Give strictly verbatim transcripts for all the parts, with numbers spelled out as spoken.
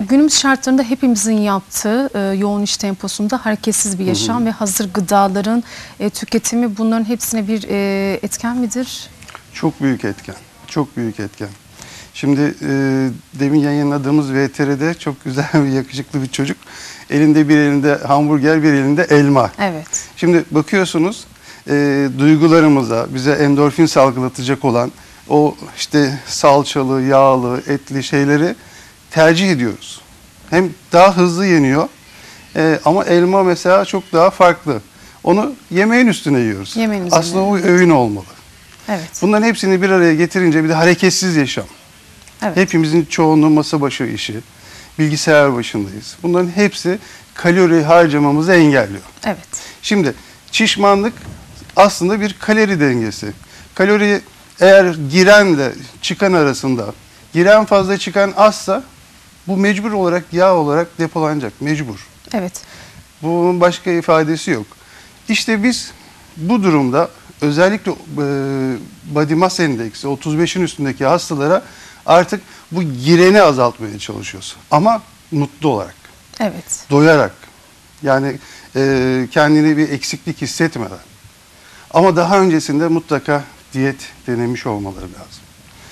Günümüz şartlarında hepimizin yaptığı e, yoğun iş temposunda hareketsiz bir yaşam hı hı. ve hazır gıdaların e, tüketimi bunların hepsine bir e, etken midir? Çok büyük etken. Çok büyük etken. Şimdi e, demin yayınladığımız V T R'de çok güzel bir yakışıklı bir çocuk. Elinde bir elinde hamburger, bir elinde elma. Evet. Şimdi bakıyorsunuz e, duygularımıza, bize endorfin salgılatacak olan o işte salçalı, yağlı, etli şeyleri tercih ediyoruz. Hem daha hızlı yeniyor e, ama elma mesela çok daha farklı. Onu yemeğin üstüne yiyoruz. Yemeğin Aslında o öğün olmalı. Evet. Bunların hepsini bir araya getirince bir de hareketsiz yaşam. Evet. Hepimizin çoğunluğu masa başı işi, bilgisayar başındayız. Bunların hepsi kalori harcamamızı engelliyor. Evet. Şimdi şişmanlık aslında bir kalori dengesi. Kalori eğer girenle çıkan arasında, giren fazla çıkan azsa bu mecbur olarak yağ olarak depolanacak, mecbur. Evet. Bunun başka ifadesi yok. İşte biz bu durumda özellikle e, body mass endeksi otuz beşin üstündeki hastalara artık bu gireni azaltmaya çalışıyoruz. Ama mutlu olarak. Evet. Doyarak. Yani e, kendini bir eksiklik hissetmeden. Ama daha öncesinde mutlaka diyet denemiş olmaları lazım.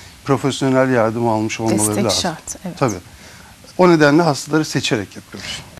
Profesyonel yardım almış olmaları Destek lazım. şart. Evet. Tabii. O nedenle hastaları seçerek yapıyoruz.